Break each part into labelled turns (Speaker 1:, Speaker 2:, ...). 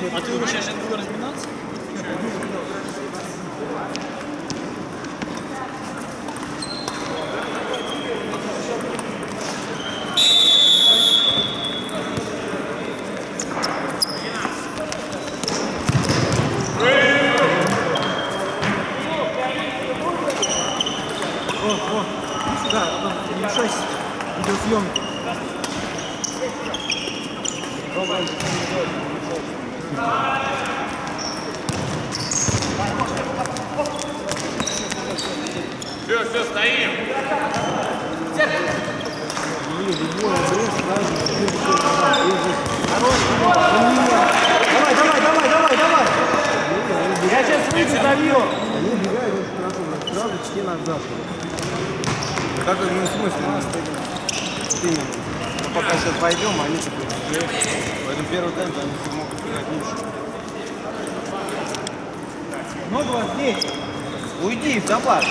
Speaker 1: А ты сейчас будешь разминаться?
Speaker 2: Да, не мешайся. Видеосъемки.
Speaker 3: Все, стоим.
Speaker 2: Давай. Я сейчас выйду, забью. Они убегают сразу чти назад. Как в смысле? Именно. Пока сейчас пойдем, они такие. Поэтому первый темп они могут играть лучше. Много вас здесь. Уйди, собак.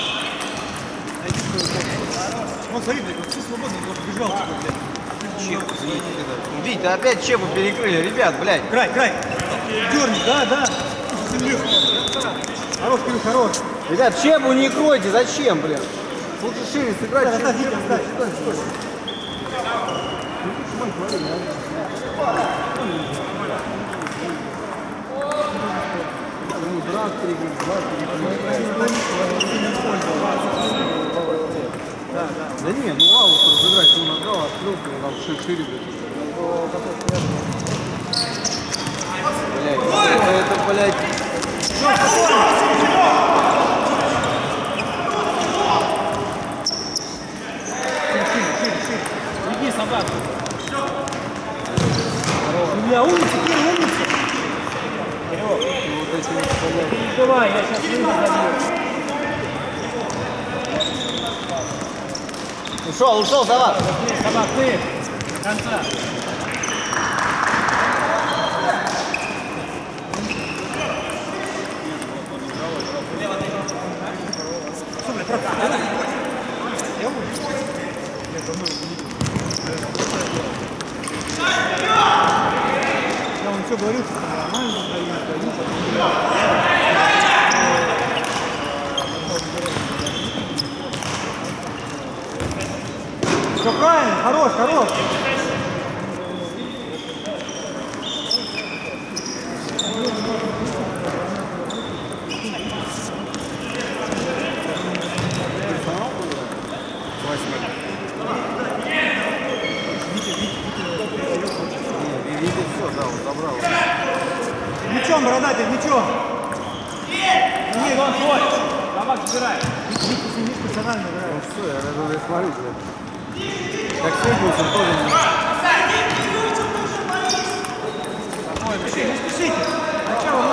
Speaker 2: Вот смотри, все свободно, он бежал. Чепу, видите, опять чепу перекрыли, ребят, блядь. Край. Дерни, да. Хорош, Кирилл, хорош. Ребят, чепу не кройте, зачем, блин? Лучше шире сыграть, чем чепу. Да не, ну лаву разыграть, ну награл, открыл, там шире, блядь. Это, блядь. Шире. Иди, собака. Бля, умница. Давай, я сейчас выйду, забью. Ушел, собак. Собак, ты. До конца. Я вам все говорил, что нормально, все правильно, хорош. Мячом, бородатель, мячом. Нет, он твой. Собак забирай. Витя персонально играет. Ну все, я даже смотрю. Как Сергейсон тоже не не спешите. Начало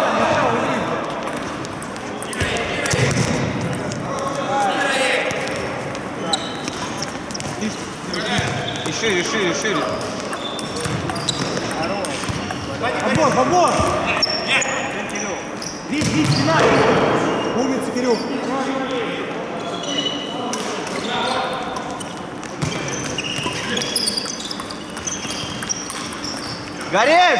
Speaker 2: и шире. Обор! Вить, спина! Умница, Кирилл! Горишь!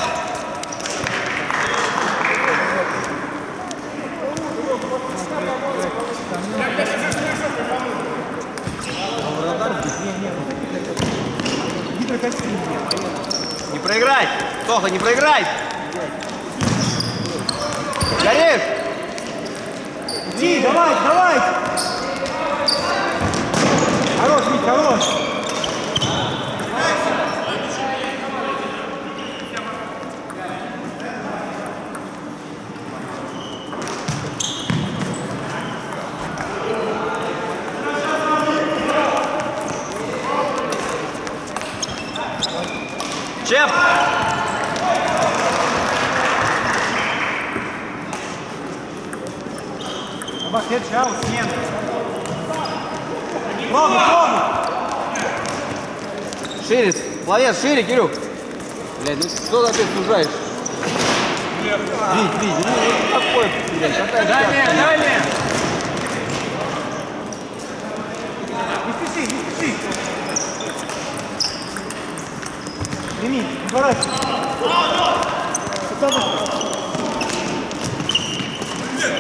Speaker 2: Не проиграть! Тоха, не проиграть! Горишь! Иди, давай! Хорош, Вить, хорош! Чеп! Обохет, чау, смен. Пробуй! Шире, пловец, шире, Кирюк. Блядь, ну что ты опять сужаешь? Вить, ну такой, блядь, какая
Speaker 1: Далее! Не спеши! Прими, не поворачивай.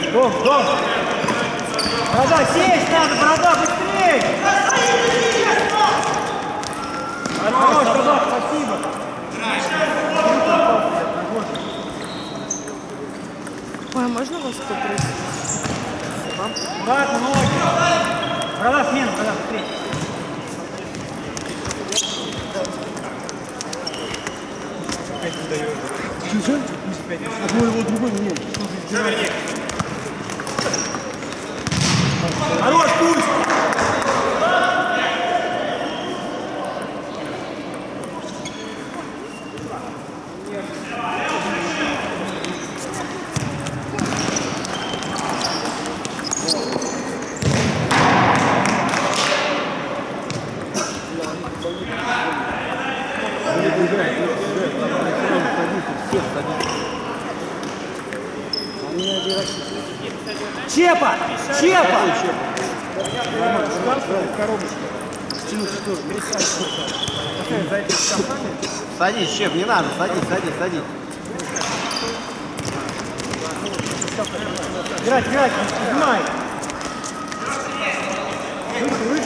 Speaker 2: Дом. Борода, сесть надо, борода, быстрее! Хорош, Казак, спасибо!
Speaker 4: Ой, а можно вас попросить?
Speaker 2: Ладно, ноги! Борода, смена, борода, быстрее! Опять не даёт. Чужой? Другой не едет. Хорош, пусть! Чепа! Садись, Чеп, не надо, садись. Играть, снимай! Выше!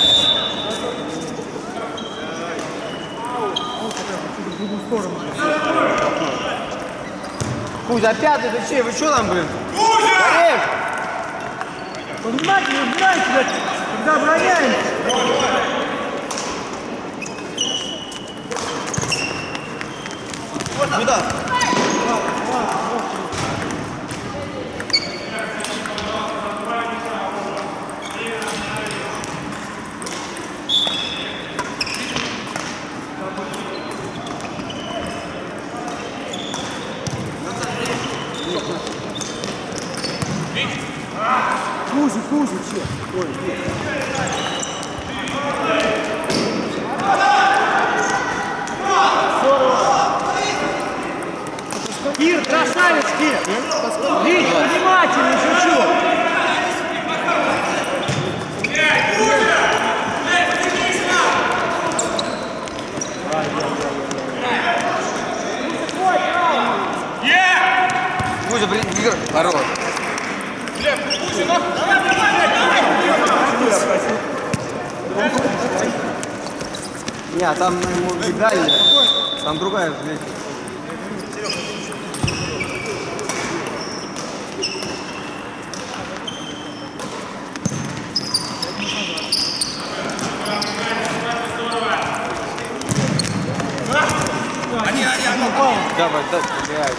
Speaker 2: В другую сторону. Пусть опять это Чеп, вы что там, блин? Пусть! Внимательно, убирайте, когда обороняем. Куда? Хуже, Чеп. Ой, Кир, красавец, Кир! Вить, внимательно, шучу! Кузя, блин, хорош! Нет, там ему видали, там другая здесь. Давай, играй.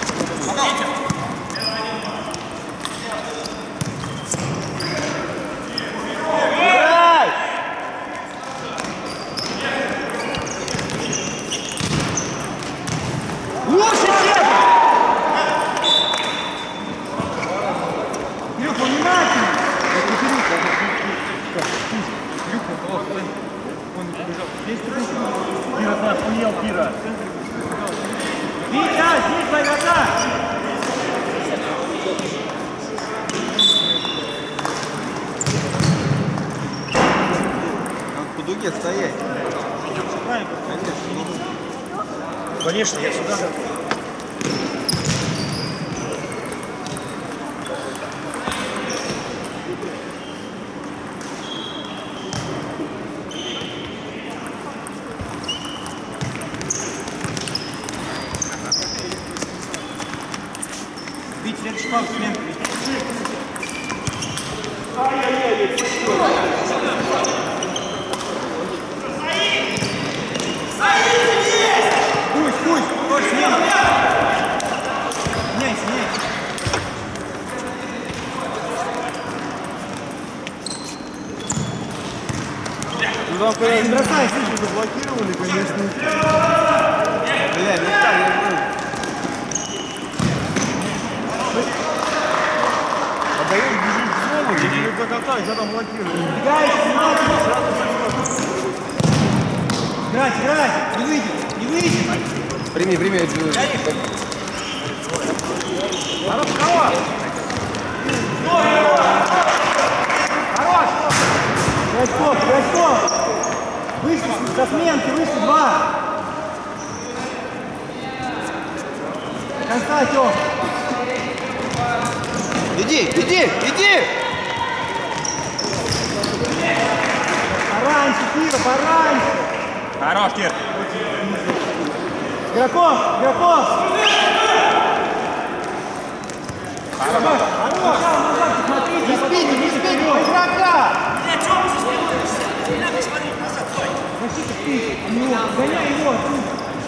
Speaker 2: Лучше Чеп! Илюха, внимательно! Илюха, он убежал. Здесь Пира, ты охуел, Пира. Витя, здесь твоя игрока! Надо по дуге стоять. Конечно, я сюда. Бить следующий пас, сменку. Пусть, тоже смена. Меняйся. Ну там, когда бросай, слышишь, заблокировали, конечно. Бля, не так, я был. Отдаешь, бежишь в зону, или как атак, когда там блокируют. Играть, не выйдет. Прими, Хорош! Грачков! Вышли со сменки, вышли 2. Конца, Тём. Иди, иди, иди!
Speaker 1: Пораньше, Кира, пораньше.
Speaker 3: Хорош, Кир.
Speaker 1: Игроков, игроков.
Speaker 3: Хорош.
Speaker 1: Не спите, не спите, игрока. Защита, ты, гоняй его отсюда.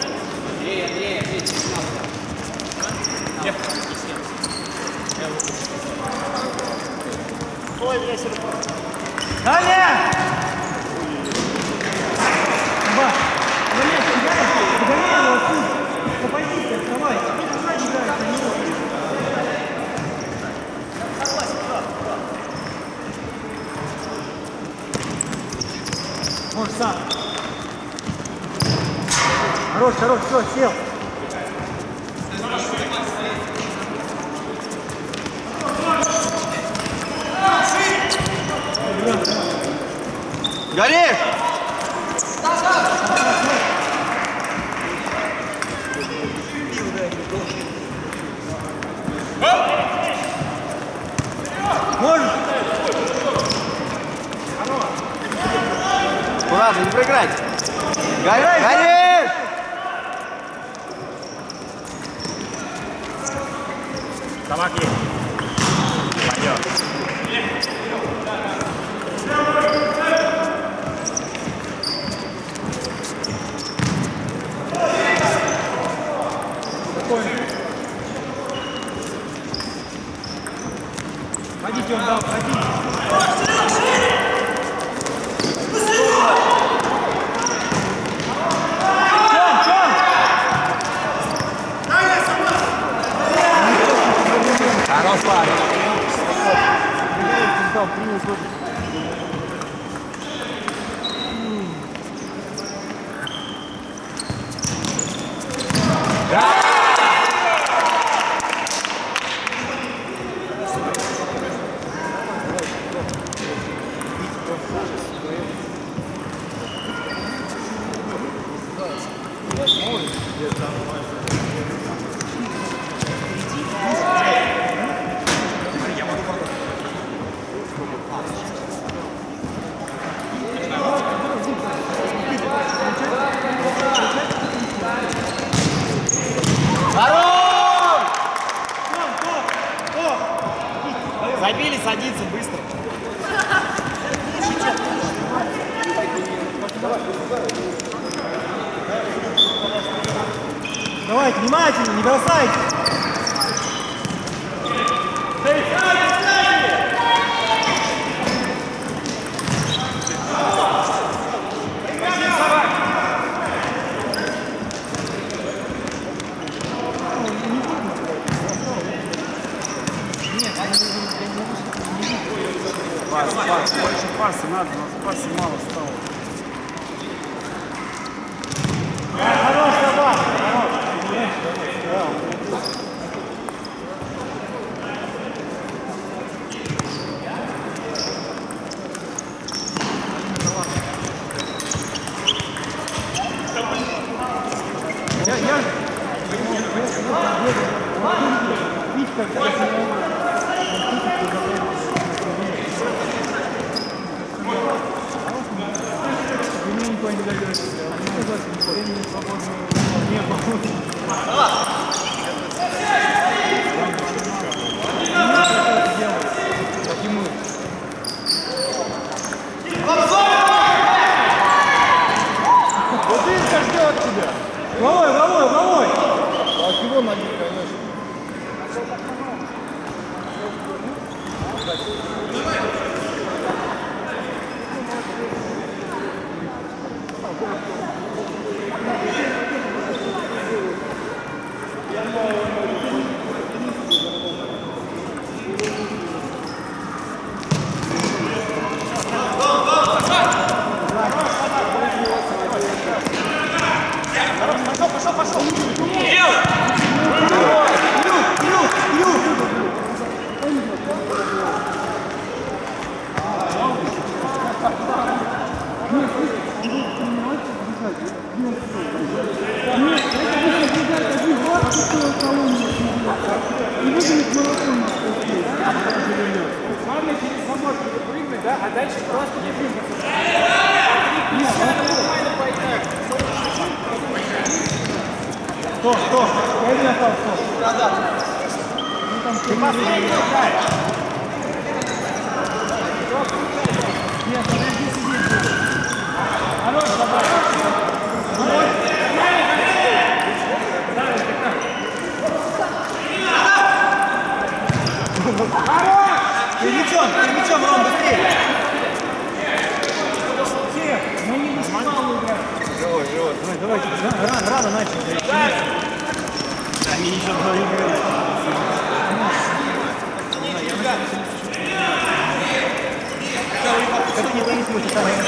Speaker 1: Далее! Ба, догоняй его отсюда. По позиции, вставай. Сзади играет на него. Можешь сам. Хорош, хорош, все, сел.
Speaker 2: Горишь!
Speaker 1: Можешь?
Speaker 2: Ладно, не проиграть. Горишь!
Speaker 3: Помоги. Пойдет.
Speaker 1: Ходите, он дал, ходите.
Speaker 3: Хорош, парень.
Speaker 1: Забили, садиться быстро. Давайте, внимательно, не бросайте.
Speaker 2: Больше паса надо, у нас паса мало стало.
Speaker 1: Хорош, давай. Головой, головой, головой!
Speaker 2: А чего ноги, конечно?
Speaker 4: Нет, это будет один год,
Speaker 1: А дальше просто не двигаться. Стоп. Я не остался. Ты последний играешь. Нет, подожди, сиди. Хорош, давай. Ты мячом, Ром, быстрее. Мы не мало играем. Давай, рано начали. Они еще два играют. Это не зависимость от того,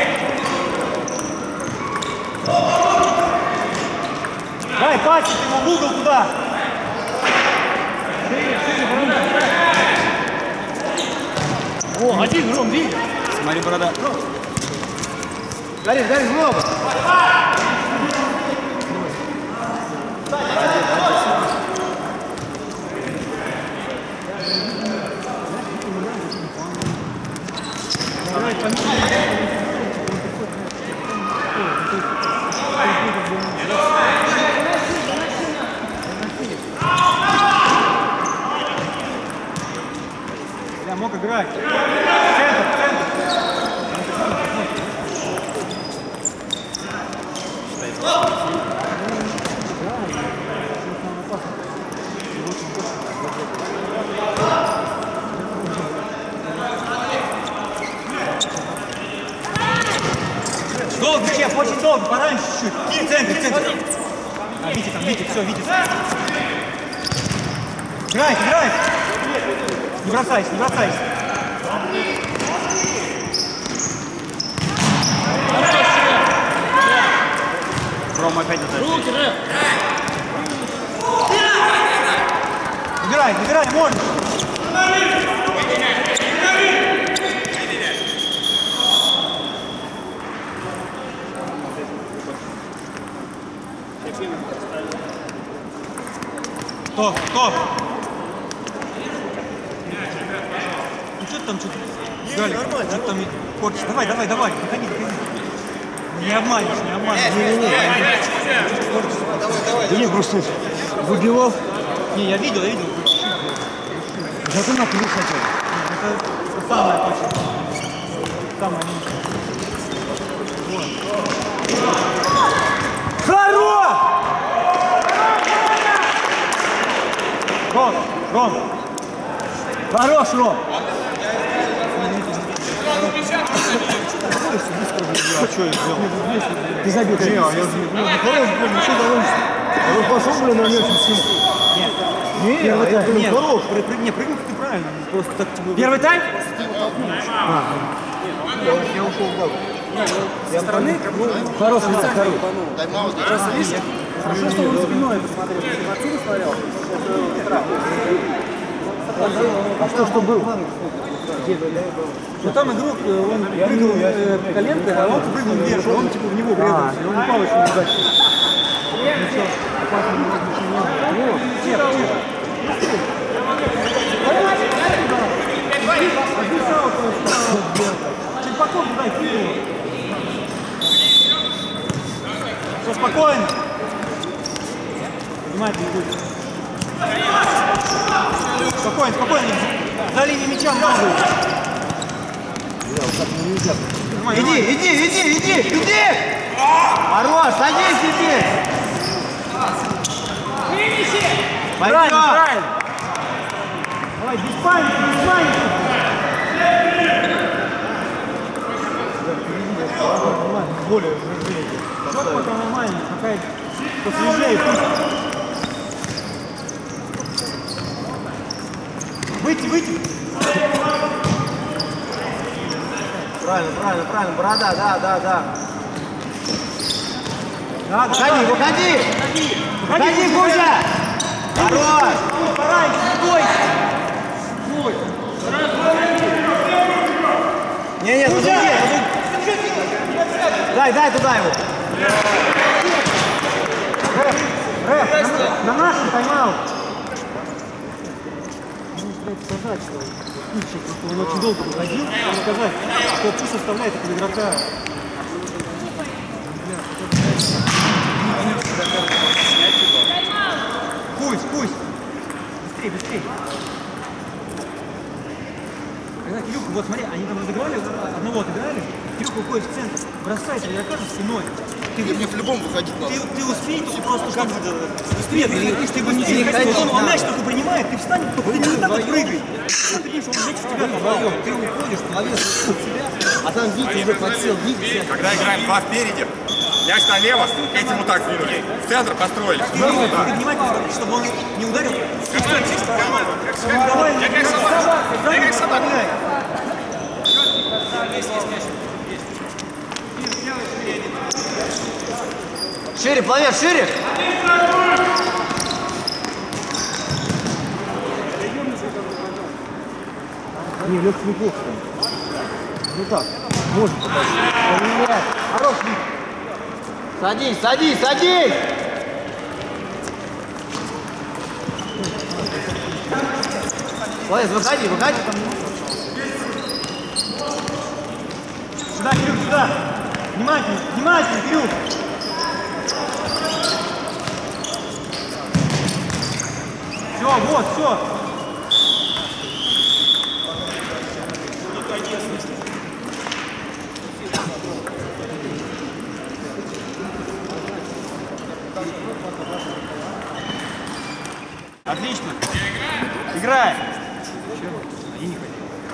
Speaker 1: давай, пальцы, ты ему в угол туда. О, один, Ром, видишь?
Speaker 2: Смотри, борода.
Speaker 1: Даришь, много. Я мог играть. Центр. Долго, Чеп, очень долго, пораньше чуть-чуть. Центр. Витя там, все, Витя. Играй. Не бросайся.
Speaker 2: Рома опять отдает.
Speaker 1: Играй, можно. Стоп. Ну что ты там Галя, что там корчишь? Давай, выходи. Не обманешь.
Speaker 2: Да не, просто выбивал.
Speaker 1: Не, я видел.
Speaker 2: Зато на плюс хотел.
Speaker 1: Это самое точно. Самое лучшее.
Speaker 2: Хорош!
Speaker 1: Ром!
Speaker 2: Хорош, Ром!
Speaker 1: А что я сделал?
Speaker 2: Ты забил.
Speaker 1: Не, я хорош, блин, еще довольно.
Speaker 2: Вы пошел, блин, на мяч и все.
Speaker 1: Нет, хорош, прыгнуть ты правильно. Просто так тебе... Первый тайм?
Speaker 2: Я ушел в гол.
Speaker 1: Со стороны?
Speaker 2: Хороший, хороший.
Speaker 1: Хорошо, что он спиной посмотрел. Ты отсюда смотрел?
Speaker 2: А что был?
Speaker 1: Ну там игрок, он прыгнул коленкой, а он прыгнул вверх, он типа в него врезался, и он упал очень неудачно. Ничего, опасного не было. Черпаков туда кинул. Все, спокойно. Внимательно будет. Спокойно. За линией мяча надо.
Speaker 2: Иди! Хорош, садись теперь!
Speaker 1: Правильно. Давай, без паники. Более все пока нормально, пока посвежее. Выйти.
Speaker 2: Правильно, борода, да. Выходи, Кузя! Хорош!
Speaker 1: Пораньше, не бойся!
Speaker 2: Не, подожди. Дай туда его.
Speaker 1: На нашем тайм-аут. сказать, что Кульчик, он очень долго выходил, сказать, что пусть составляет этого игрока. Пусть. Быстрее. Когда Кирюха, вот смотри, они там разыграли, одного отыграли, Кирюха уходит в центр, бросает игрока за спиной.
Speaker 2: Мне в-любому выходить надо.
Speaker 1: Ты успей, только просто как бы быстрее, ты быстрее ходишь, он мяч только принимает, ты встань, только ты не так вот прыгай. Ты видишь, он мяч в тебя попал.
Speaker 2: Ты уходишь, половец от тебя, а там Витя уже подсел, Витя.
Speaker 3: Когда играем два впереди, мяч налево, этим вот так двинули. В центр построили.
Speaker 1: Ты внимательно смотри, чтобы он не ударил. Давай, как собака.
Speaker 2: Шире, пловец, шире!
Speaker 1: Не, Лёх неплохо. Ну так, может попасть. Хорош,
Speaker 2: Садись! Пловец, выходи!
Speaker 1: Сюда, Кирюх, сюда! Внимательно, Кирюх! Все! Отлично! Играй! И не ходи.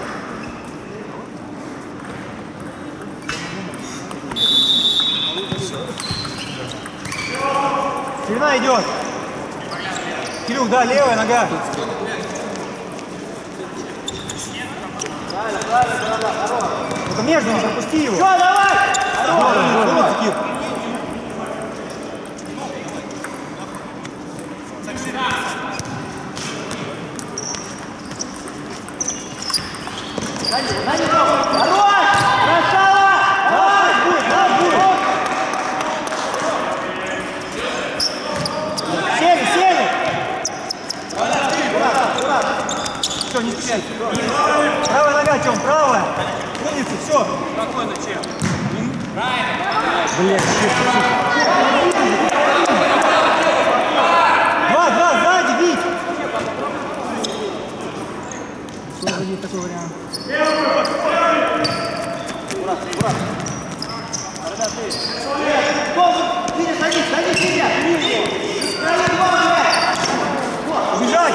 Speaker 1: Спина идет! Кирюх, да, левая нога! Только между не пропусти его! Все, давай! Все, не стреляй. Правая нога, Тём, правая. Умница, все. Спокойно, Чем. Блядь, Два, сзади, Вить. Что есть такой вариант? Убежать!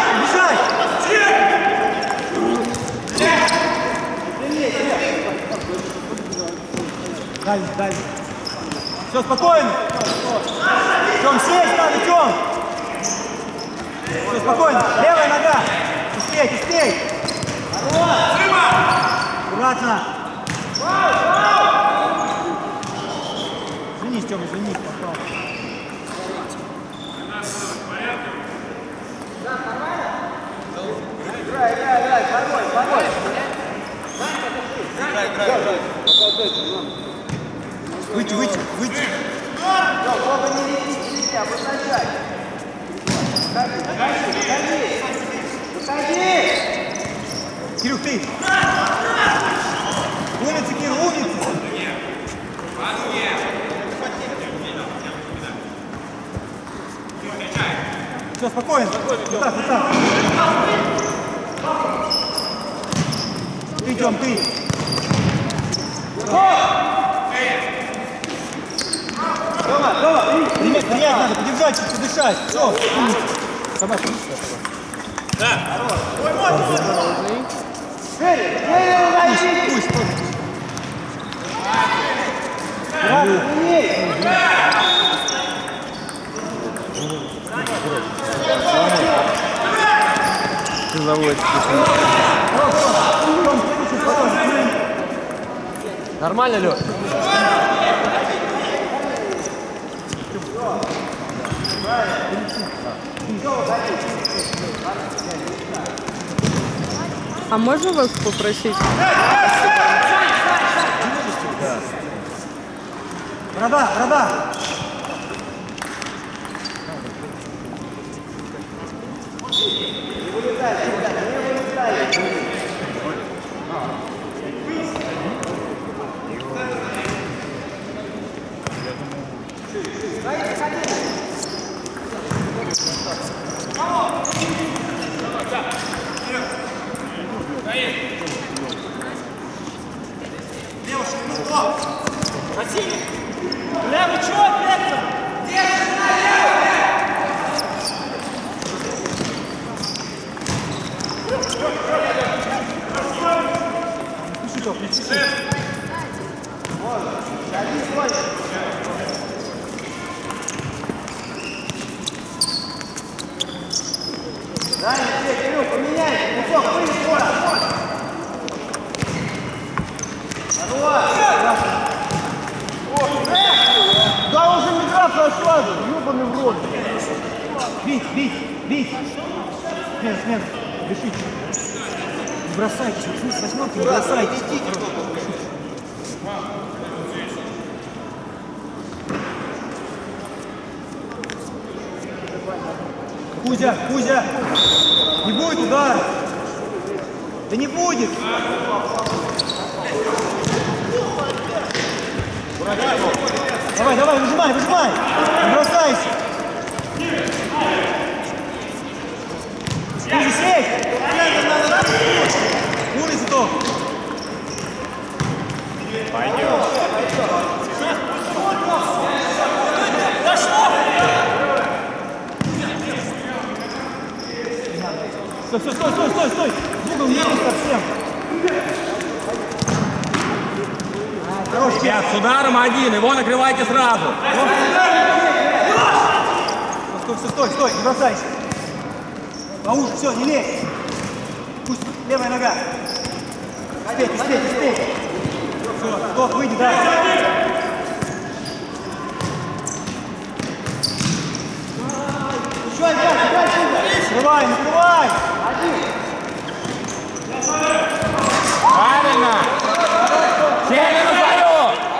Speaker 1: Дальше. Все, спокойно. Тём, сесть надо, Тём. Все, спокойно. Левая нога. Успей. Аккуратно. Женись, Тём, пожалуйста. Играй, порой. Играй. Выйти. Пробуй не лететь, обозначай. Выходи. Кирюх, ты. Умница, Кирилл, умница. Все, спокойно. Вот так. Ты, Тём, ты. Принять надо, подержать, подышать. Все, умница. Собака. Да. Пусть. Ты заводишь.
Speaker 2: Нормально, Лёш?
Speaker 4: А можно вас попросить?
Speaker 1: Борода! Не вылетай, не вылетай.
Speaker 2: Дай, Кирилл, поменяй! Кусок, выйди, скоро! Да уже не драться сразу, ёбаный в рот.
Speaker 1: Бить! Смена, решите. Не бросайте, с восьмерки не бросайте. Кузя! Не будет удара! Да не будет! Давай, выжимай! Не бросайся! Кузя, сеть! Улица то!
Speaker 3: Пойдем.
Speaker 1: Стой! В угол не совсем!
Speaker 3: Ребят, с ударом один, его накрывайте сразу.
Speaker 1: Стой, не бросайся! Поуже, все, не лезь! Пусть левая нога! Успей! Все, стоп, выйди, да!
Speaker 2: Еще опять!
Speaker 1: Накрывай!
Speaker 3: Правильно! Сели на свою!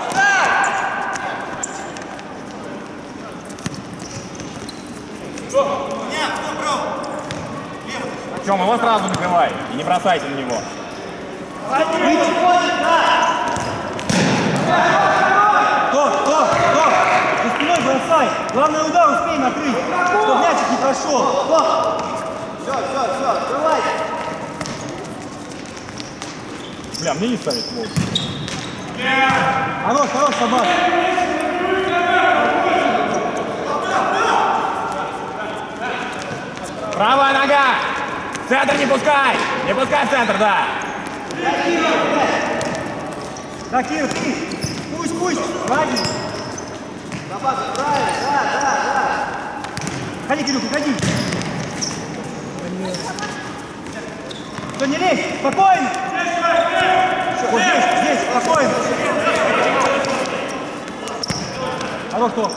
Speaker 3: Артем, его сразу накрывай и не бросайте на него.
Speaker 1: Стоп! За спиной бросай! Главное, удар успей накрыть, чтобы мячик не прошел!
Speaker 2: Все, открывайте!
Speaker 3: Бля, мне не ставить мол.
Speaker 1: Хорош, собак!
Speaker 3: Правая нога! Центр не пускай! Не пускай в центр, да!
Speaker 1: Так, Кир, пусть! Ладно!
Speaker 2: Правильно, да.
Speaker 1: Ходи, Кирюха, ходи! Что, не лезь! Спокойно! Вот здесь, спокойно! Алло, кто?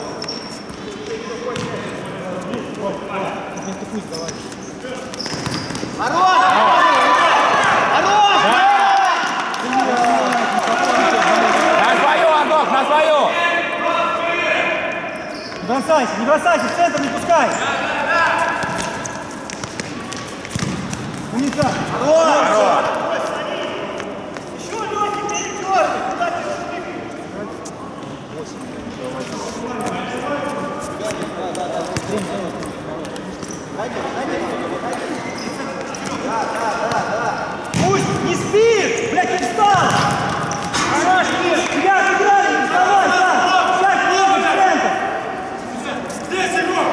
Speaker 1: Пусть, давай.
Speaker 3: На свою, Антох, на свою!
Speaker 1: Не бросайся, в центр не пускай! Умница!
Speaker 3: Хорош!
Speaker 1: Пусть не спит! Блядь, не встал! Хорош, Кир! Тебя сыграли, не вставай, сам! Шаг ниже, в центр! Здесь его!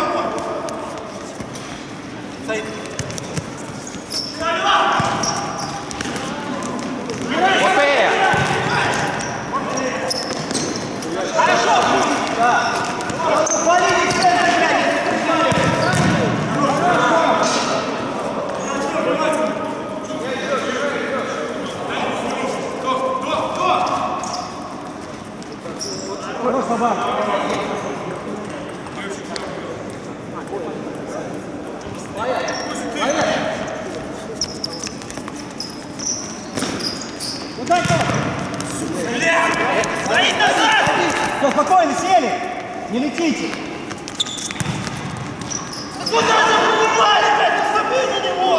Speaker 3: Успеем!
Speaker 1: Хорошо! Валите в центр, блядь! Хорош, собак! Удай, кто? Стоит назад! Все, спокойно, сели! Не летите! Куда ты покупаешь, блядь? Не забей на него!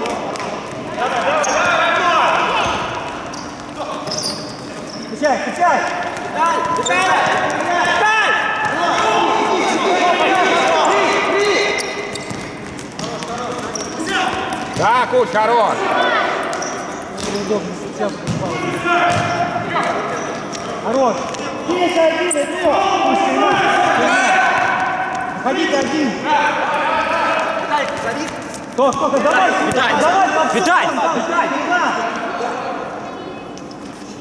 Speaker 1: Качай!
Speaker 3: Да, Куч, хорош!
Speaker 1: Хорош! Есть один, пусть сильно! Уходите один! Кто, давай!
Speaker 3: Витай!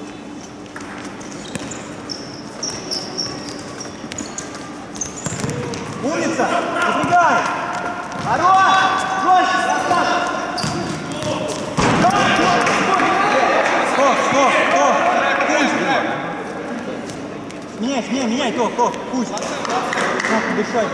Speaker 1: Умница! Забегай! Хорош! Жестче! Стоп! Меняй, то, пусть. Надо дышать.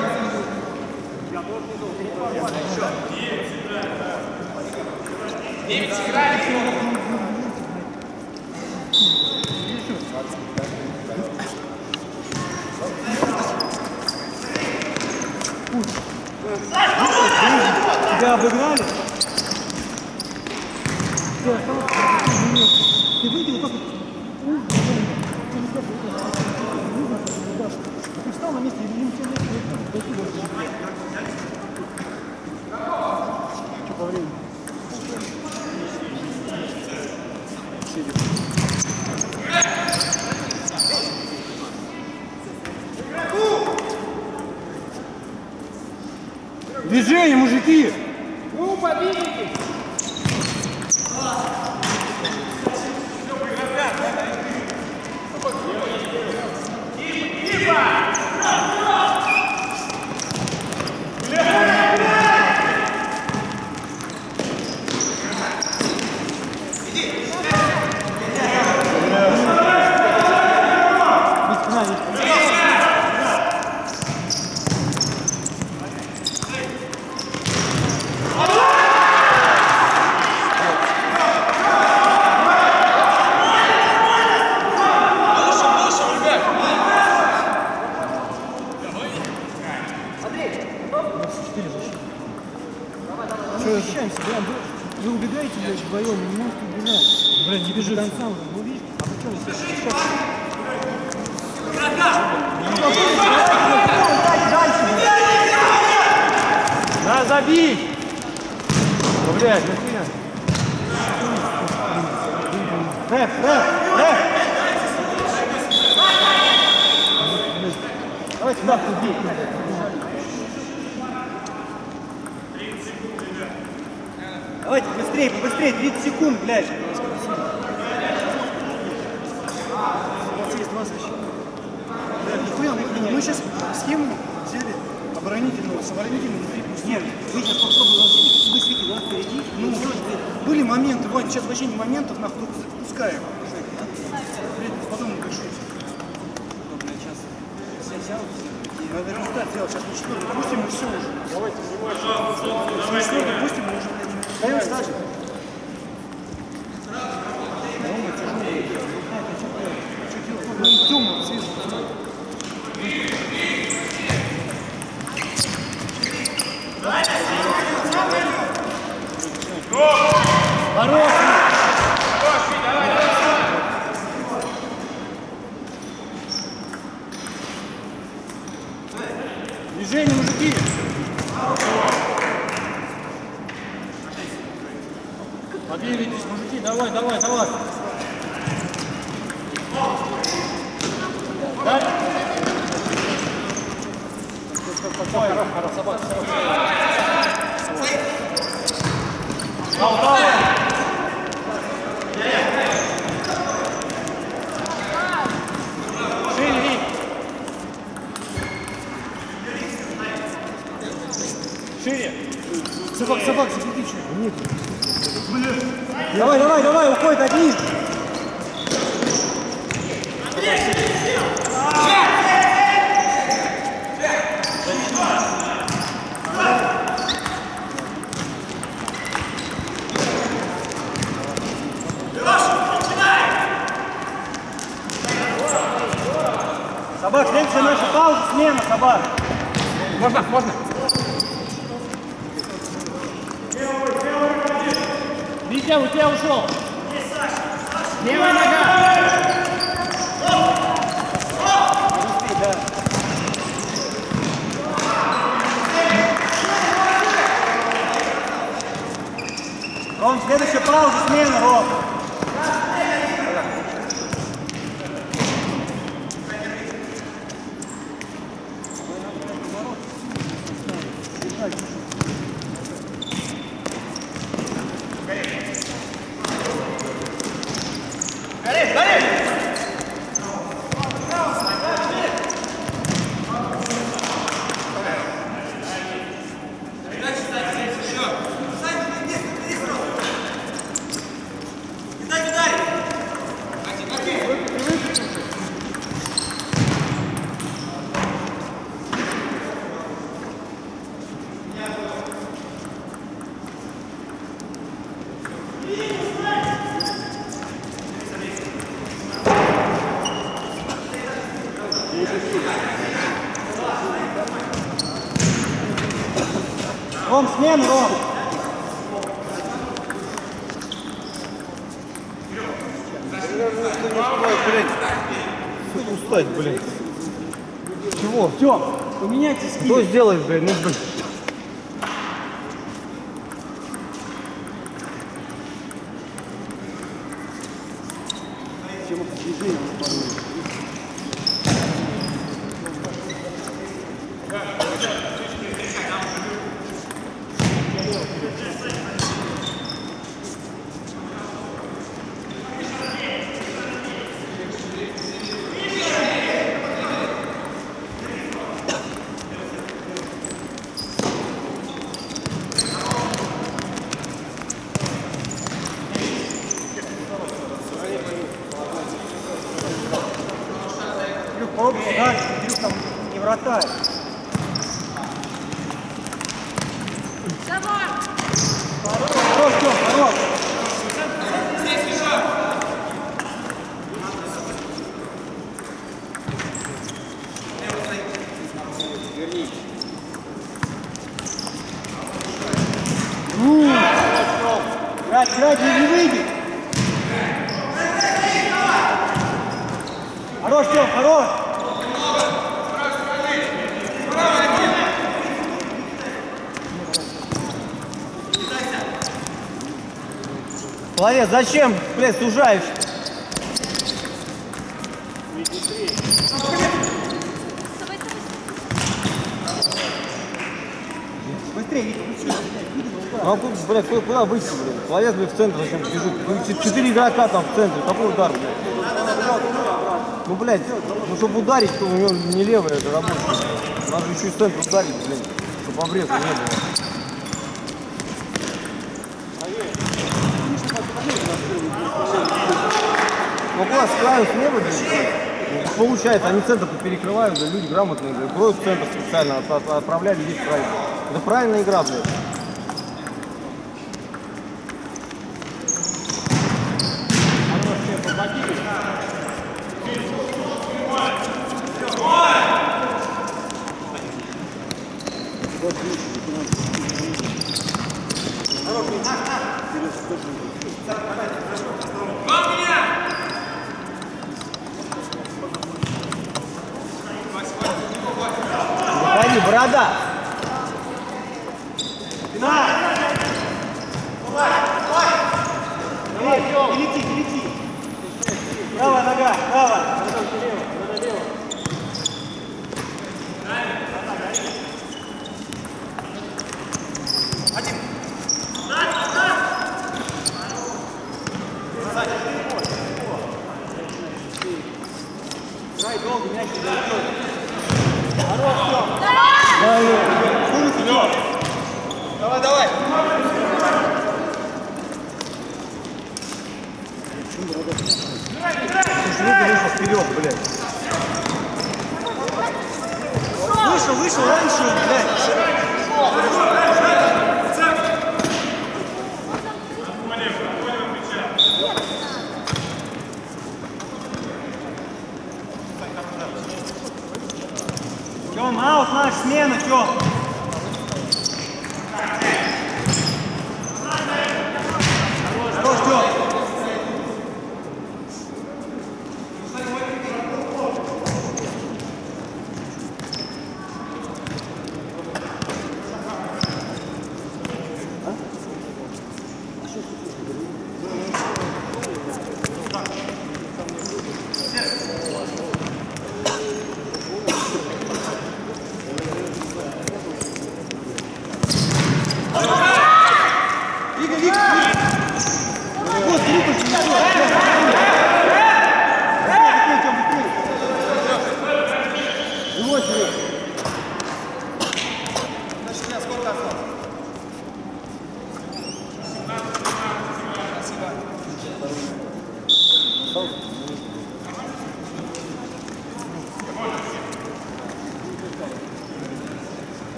Speaker 1: Тебя обыграли? Ты выйдел как... Ты встал на месте, или не все месте, дойти больше. Что по времени? Движение, мужики!
Speaker 2: Ну, победите!
Speaker 1: Защищаемся, вы убегаете, блядь, вдвоем, не можете убежать. Блядь, не бежит. До конца уже, ну видишь, а почему здесь сейчас? Надо забить! Ну, блядь, нахуя? Рэп! Давайте нахуй бей. Давайте побыстрее, 30 секунд, блядь.
Speaker 5: Мы сейчас схему взяли оборонительную, с оборонительной внутри. Нет, вы сейчас попробуйте быстрее, да, впереди. Ну, были моменты, Вань, сейчас вообще не моментов, нахуй только запускаем. Потом решусь. Надо результат делать, сейчас мы четвертый, пустим и все уже. Давайте, мы четвертый, пустим и уже. Даем стажи. Темно, светло.
Speaker 1: Хорош! Движение, мужики! Подвигайтесь, мужики, давай! Да? Собака. Шире!
Speaker 5: Собак, заходи, что? Нет.
Speaker 1: Давай, уходит один! Собак, следующая наша пауза, смена, собак.
Speaker 3: Можно.
Speaker 1: Витя, у тебя ушел. Левая нога. Ром, следующая пауза, смена, Ром.
Speaker 5: Ром, смену, Ром!
Speaker 2: Устать, блин. Чего?
Speaker 5: Тём, поменяйте скилл.
Speaker 2: Что сделаешь, блин? Ну, блин.
Speaker 5: Попробуй дальше, Кирюх там не вратарь. Хорош, Тём, хорош. Играть, не выйди. Хорош, Тём, хорош.
Speaker 2: Молодец, зачем, блядь, сужаешь?
Speaker 5: Быстрее, Витя,
Speaker 2: Ну, блядь, куда выйти, блядь? Молодец, блядь, в центр зачем бежит? 4 игрока там в центре, какой удар, блядь? Ну, блядь, ну, чтобы ударить, то у него не левая, это рабочая. Надо еще и в центр ударить, блядь, чтобы обреза не было. Ну, куда с краю с неба, блядь? Получается, они центр перекрывают, да, люди грамотные, блядь, кроют центр специально, отправляют людей в край. Это правильная игра, блядь. Заходи, борода!
Speaker 5: лети. Правая нога, правая. Долго мяч не дойдет. Хорош, Тём. Давай.
Speaker 2: Слушай, вышел вперед, блядь.
Speaker 5: Вышел раньше, блядь. Тём, аут наш, смена, Тём. Хорош, Тём.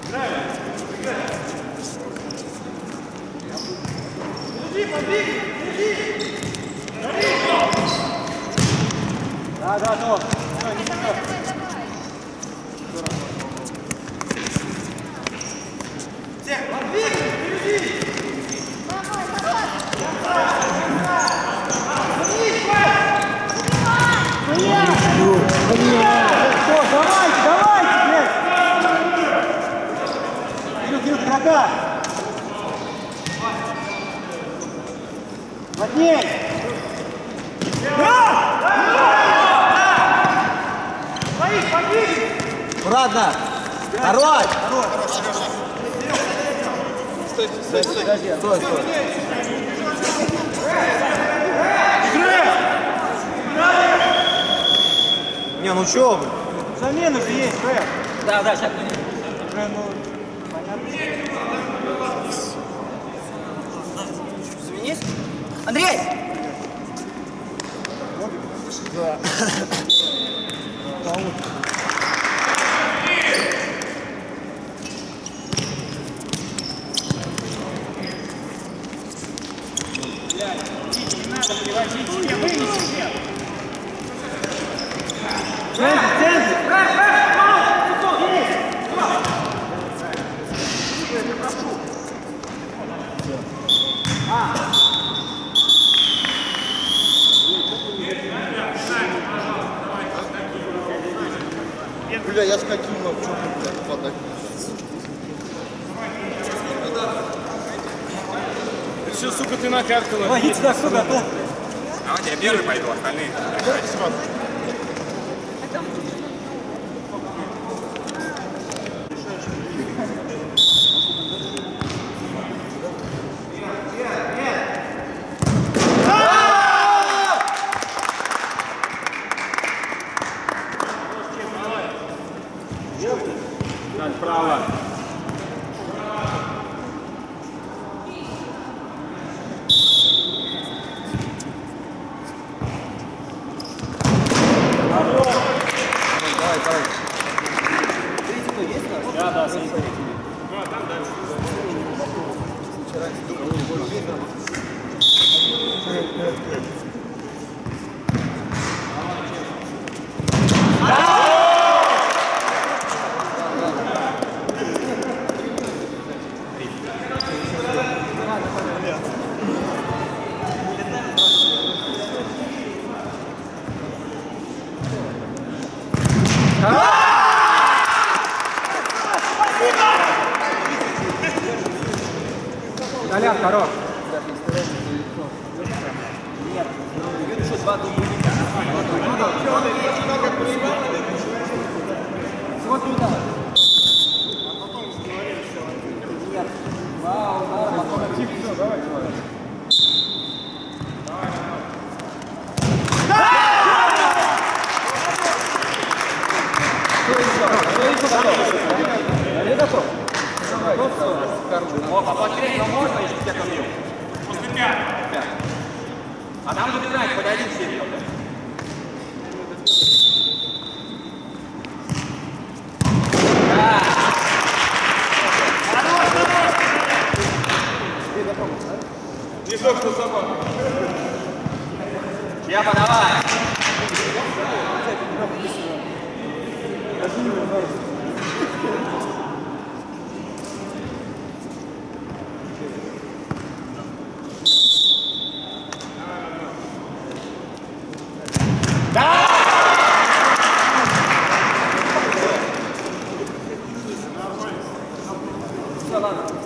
Speaker 5: Побеги!
Speaker 1: Да, да, то. Давайте, блядь! Кирилл, игрока! Матней!
Speaker 2: Аккуратно! Нарвать!
Speaker 3: Стой, стой, стой.
Speaker 2: Стой, стой. Не, ну чё вы?
Speaker 1: Замену же есть, Фред.
Speaker 4: Да, да, сейчас.
Speaker 1: Уже, ну, понятно.
Speaker 4: Заменись. Андрей!
Speaker 2: Да. Бля, я скатил на что-то, блядь, подать.
Speaker 5: Все, сука, ты накаркала.
Speaker 1: Помогите, да, кто готов?
Speaker 3: Давайте я первый пойду, остальные.
Speaker 5: Право.
Speaker 2: Давай, давай.
Speaker 5: Да, да,
Speaker 1: Толян, хорош.
Speaker 3: Вот, а последнего можно, если всех убил? После 5. А там забирать, хоть один сидел.
Speaker 5: Не только что собака.
Speaker 3: Я подавай.
Speaker 1: Ладно.